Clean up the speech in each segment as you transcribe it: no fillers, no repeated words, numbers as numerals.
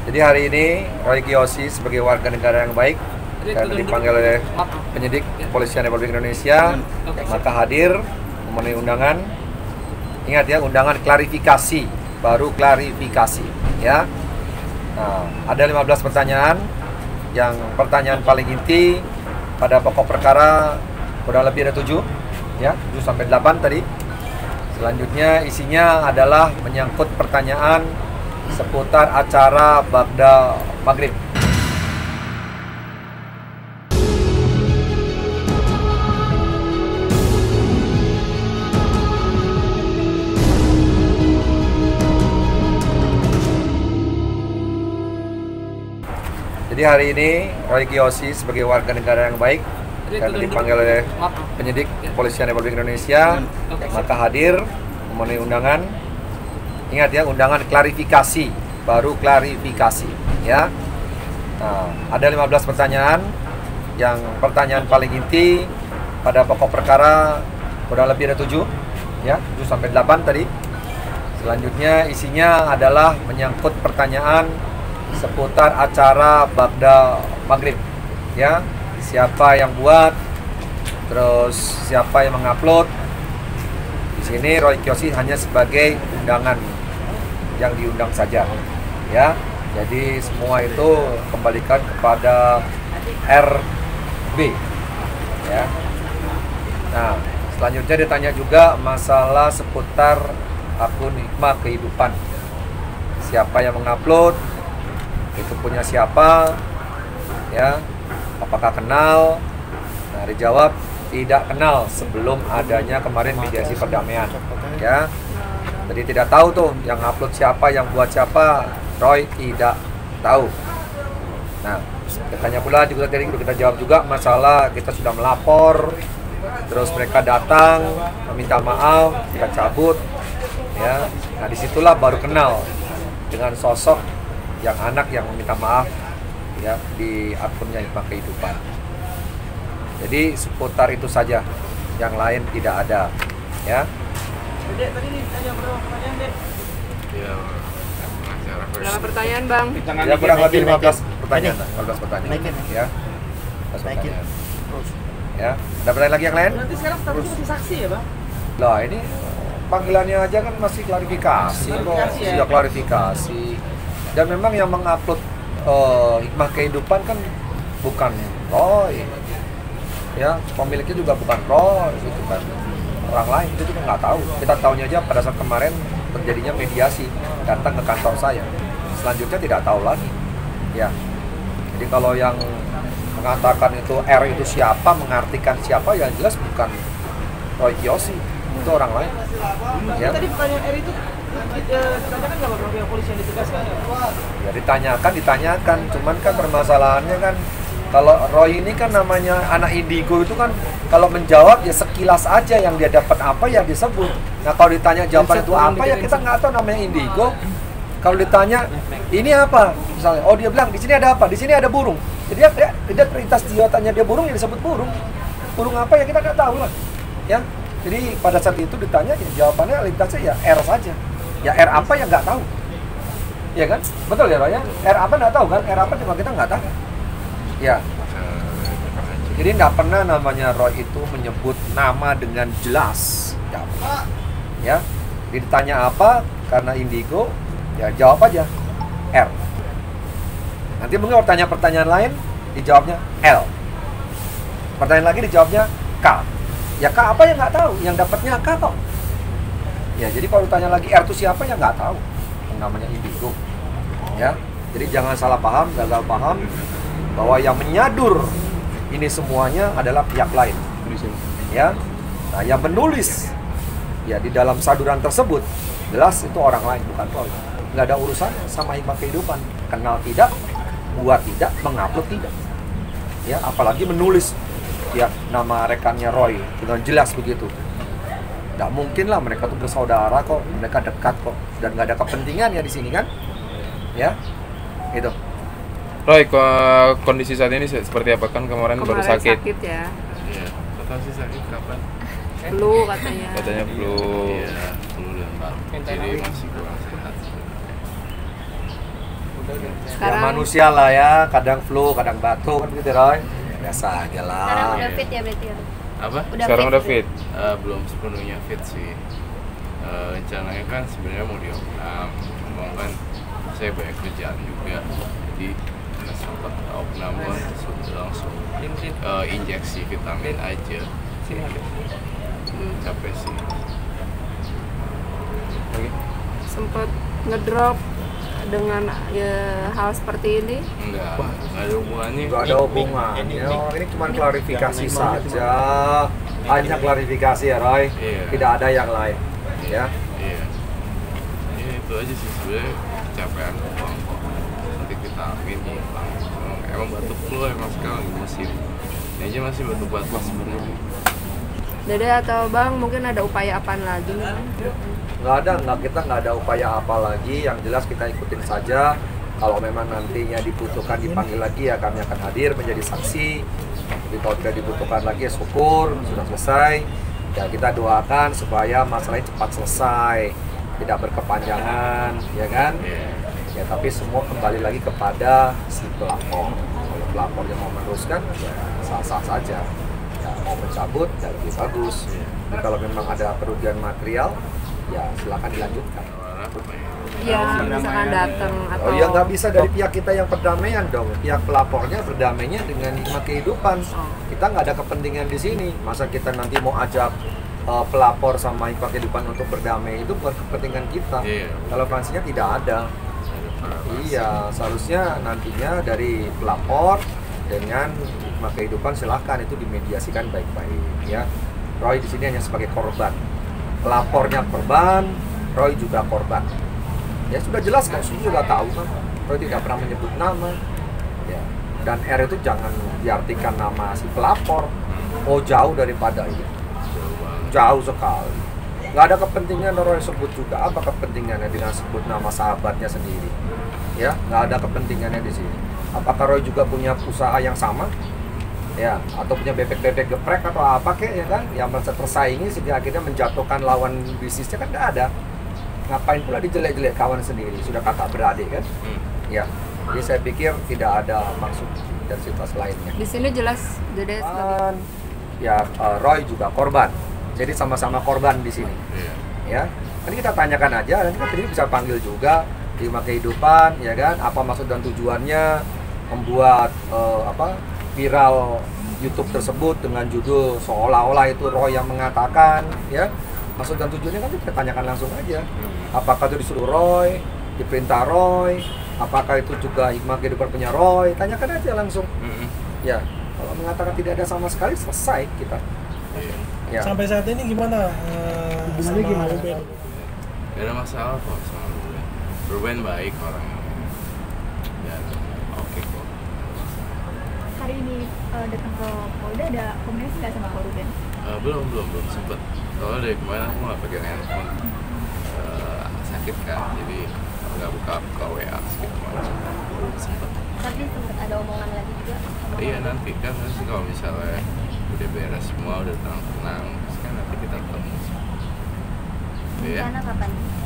Jadi hari ini Roy Kiyoshi sebagai warga negara yang baik karena dipanggil oleh penyidik Kepolisian Republik Indonesia, maka hadir memenuhi undangan. Ingat ya, undangan klarifikasi, baru klarifikasi ya. Nah, ada 15 pertanyaan. Yang pertanyaan paling inti pada pokok perkara kurang lebih ada 7 ya, 7 sampai 8 tadi. Selanjutnya isinya adalah menyangkut pertanyaan seputar acara Bagda Maghrib. Jadi hari ini Roy Kiyoshi sebagai warga negara yang baik karena dipanggil oleh penyidik Kepolisian Republik Indonesia, maka hadir memenuhi undangan. Ingat ya, undangan klarifikasi, baru klarifikasi ya. Nah, ada 15 pertanyaan. Yang pertanyaan paling inti pada pokok perkara kurang lebih ada 7 ya, 7 sampai 8 tadi. Selanjutnya isinya adalah menyangkut pertanyaan seputar acara Bagda Maghrib ya. Siapa yang buat, terus siapa yang mengupload. Di sini Roy Kiyoshi hanya sebagai undangan yang diundang saja ya. Jadi semua itu kembalikan kepada RB ya. Nah, selanjutnya ditanya juga masalah seputar akun Hikmah Kehidupan. Siapa yang mengupload, itu punya siapa ya, apakah kenal? Nah, dijawab tidak kenal sebelum adanya kemarin mediasi perdamaian ya. Jadi tidak tahu tuh yang upload siapa, yang buat siapa, Roy tidak tahu. Nah, ditanya pula juga tadi kita jawab juga masalah kita sudah melapor, terus mereka datang meminta maaf, kita cabut ya. Nah, disitulah baru kenal dengan sosok yang anak yang meminta maaf ya di akunnya Hikmah Kehidupan. Jadi seputar itu saja, yang lain tidak ada ya. Dek, tadi ditanya berapa pertanyaan, Dek? Ya, Berapa pertanyaan, Bang? Ya kurang lebih 15 pertanyaan, 15 pertanyaan ya. 15 pertanyaan. Ya, ada pertanyaan lagi yang lain? Nanti sekarang statusnya masih saksi ya, Bang? Lah ini panggilannya aja kan masih klarifikasi kok, Klarifikasi ya? sudah klarifikasi. Dan memang yang mengupload Hikmah Kehidupan kan bukan Roy ya, pemiliknya juga bukan Roy, itu kan orang lain, itu juga nggak tahu. Kita tahunya aja pada saat kemarin terjadinya mediasi, datang ke kantor saya. Selanjutnya tidak tahu lagi ya. Jadi kalau yang mengatakan itu R itu siapa, mengartikan siapa, ya jelas bukan Roy Kiyoshi, itu orang lain ya. Tadi pertanyaan R itu ditanyakan nggak Bang, pihak polisi yang ditegaskan ya? Ya ditanyakan, cuman kan permasalahannya kan kalau Roy ini kan namanya anak indigo itu kan kalau menjawab ya sekilas aja yang dia dapat apa yang disebut. Nah kalau ditanya jawaban itu apa ya kita nggak tahu namanya indigo. Kalau ditanya ini apa misalnya, oh dia bilang di sini ada apa, di sini ada burung. Jadi dia terlintas jawabannya dia burung, ya disebut burung. Burung apa ya kita nggak tahu lah ya. Jadi pada saat itu ditanya ya jawabannya lintasnya ya R saja. Ya R apa ya nggak tahu. Ya kan? Betul ya Roy ya? R apa nggak tahu kan? R apa juga kita nggak tahu. Ya. Jadi nggak pernah namanya Roy itu menyebut nama dengan jelas. Nggak pernah. Ya. Jadi ditanya apa karena indigo, ya jawab aja R. Nanti mungkin kalau tanya pertanyaan lain, dijawabnya L. Pertanyaan lagi dijawabnya K. Ya K apa ya nggak tahu. Yang dapatnya K kok. Ya, jadi kalau tanya lagi R itu siapa ya nggak tahu, yang namanya indigo ya. Jadi jangan salah paham, gagal paham bahwa yang menyadur ini semuanya adalah pihak lain ya. Nah yang menulis ya di dalam saduran tersebut jelas itu orang lain, bukan Roy. Nggak ada urusan sama Hikmah Kehidupan, kenal tidak, buat tidak, mengupload tidak ya, apalagi menulis ya nama rekannya Roy dengan jelas begitu. Nggak mungkin lah, mereka tuh bersaudara kok, mereka dekat kok, dan nggak ada kepentingan ya di sini kan, ya, itu. Roy, kondisi saat ini seperti apa, kan kemarin baru sakit? Sakit ya. Iya. Total sih sakit kapan? Flu katanya. Katanya flu. Iya, flu dan baru. Jadi masih kurang sehat. Ya Sekarang manusia lah ya, kadang flu, kadang batuk kan gitu Roy. Biasa aja lah. Sekarang udah fit ya berarti ya? Apa? Udah Sekarang fit. udah fit? Belum sepenuhnya fit sih. Rencananya kan sebenarnya mau diopnam, cuma kan saya banyak kerjaan juga, jadi nggak sempat opnam pun langsung injeksi vitamin aja. Capek sih. sempat ngedrop dengan hal seperti ini. Enggak ada hubungannya. Nggak ada hubungannya. Ini cuma klarifikasi saja. Hanya klarifikasi ya Roy. Iya. Tidak ada yang lain. Ya. Iya. Ya, itu aja sih sebenarnya kecapean doang kok. Nanti vitamin hilang. Emang batuk flu emang sekarang musim. Ini aja masih batuk-batuk sebenarnya. Dede atau Bang mungkin ada upaya apaan lagi nih Bang? Kita nggak ada upaya apa lagi. Yang jelas kita ikutin saja. Kalau memang nantinya dibutuhkan dipanggil lagi ya kami akan hadir menjadi saksi. Tapi kalau tidak dibutuhkan lagi ya syukur sudah selesai. Ya kita doakan supaya masalahnya cepat selesai, tidak berkepanjangan, ya kan? Ya tapi semua kembali lagi kepada si pelapor. Kalau pelapornya mau meneruskan, ya sah-sah saja. Ya mau mencabut, ya lebih bagus. Tapi kalau memang ada kerugian material, ya silakan dilanjutkan. Ya, misalkan datang atau Oh ya nggak bisa dari pihak kita yang perdamaian dong. Pihak pelapornya berdamainya dengan hikmah kehidupan. Kita nggak ada kepentingan di sini. Masa kita nanti mau ajak pelapor sama hikmah kehidupan untuk berdamai, itu bukan kepentingan kita. Relevansinya tidak ada. Iya, seharusnya nantinya dari pelapor dengan hikmah kehidupan silahkan itu dimediasikan baik-baik ya. Roy di sini hanya sebagai korban. Pelapornya korban, Roy juga korban. Ya sudah jelas kan, sudah tahu kan. Roy tidak pernah menyebut nama. Ya. Dan R itu jangan diartikan nama si pelapor. Oh jauh daripada itu. Jauh sekali. Nggak ada kepentingan Roy sebut juga. Apa kepentingannya dengan sebut nama sahabatnya sendiri? Ya, nggak ada kepentingannya di sini. Apakah Roy juga punya usaha yang sama? Ya, atau punya bebek-bebek geprek atau apa kek ya kan? Yang merasa tersaingi sehingga akhirnya menjatuhkan lawan bisnisnya kan nggak ada. Ngapain pula dijelek-jelek kawan sendiri, sudah kakak beradik kan? Ya, jadi saya pikir tidak ada maksud dan situasi lainnya. di sini jelas Dede sebagai Ya, Roy juga korban, jadi sama-sama korban di sini. Ya, nanti kita tanyakan aja, nanti kita bisa panggil juga hikmah kehidupan, ya kan? Apa maksud dan tujuannya membuat viral YouTube tersebut dengan judul seolah-olah itu Roy yang mengatakan, ya? Maksud dan tujuannya kan kita tanyakan langsung aja. Apakah itu disuruh Roy, diperintah Roy, apakah itu juga hikmah kehidupan punya Roy, tanyakan aja langsung. Ya, kalau mengatakan tidak ada sama sekali selesai kita. Ya. Sampai saat ini gimana? Hubungannya gimana? Gak ada masalah kok sama Ruben. Ruben baik orangnya. Dan oke kok. Hari ini datang ke Polda ada komunikasi nggak sama Pak Ruben? Belum sempet. Soalnya dari kemarin aku nggak pegang handphone. Sakit kan, jadi nggak buka WA gitu macam. Sempet. Tapi sempat ada omongan lagi juga. Iya nanti kalau misalnya udah beres semua, udah tenang, terus kan nanti kita ketemu. Iya. Rencana kapan?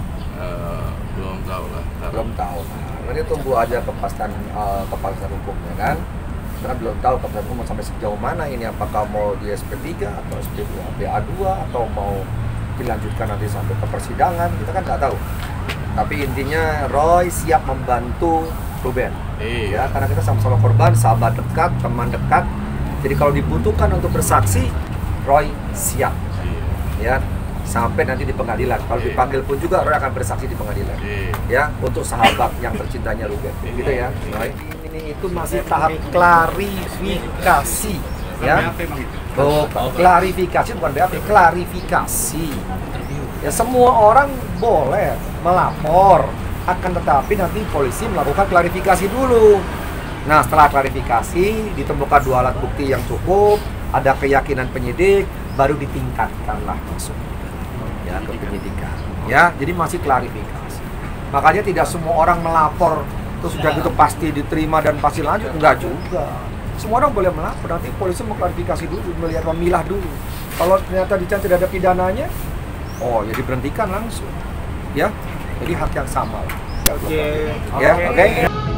Belum tahu lah. Belum tahu. Nanti tunggu aja kepastian hukumnya kan. Karena belum tahu kepastian hukum sampai sejauh mana ini, apakah mau di SP3 atau SP2, BA2 atau mau dilanjutkan nanti sampai ke persidangan, kita kan nggak tahu. Tapi intinya Roy siap membantu Ruben. Ya, karena kita sama-sama korban, sahabat dekat, teman dekat. Jadi kalau dibutuhkan untuk bersaksi, Roy siap. Ya, sampai nanti di pengadilan. Kalau dipanggil pun juga Roy akan bersaksi di pengadilan. Ya, untuk sahabat yang tercintanya Ruben. Gitu ya, Roy. Ini itu masih tahap klarifikasi. Ya. Klarifikasi bukan BAP, klarifikasi. Ya, semua orang boleh melapor, akan tetapi nanti polisi melakukan klarifikasi dulu. Nah, setelah klarifikasi ditemukan 2 alat bukti yang cukup, ada keyakinan penyidik, baru ditingkatkanlah masuk ya ke penyidikan. Ya, jadi masih klarifikasi. Makanya tidak semua orang melapor terus sudah gitu pasti diterima dan pasti lanjut, enggak juga. Semua orang boleh melapor, nanti polisi mau klarifikasi dulu, melihat memilah dulu. Kalau ternyata dicari tidak ada pidananya, oh ya diberhentikan langsung. Ya, jadi hak yang sama. Oke. Ya, oke.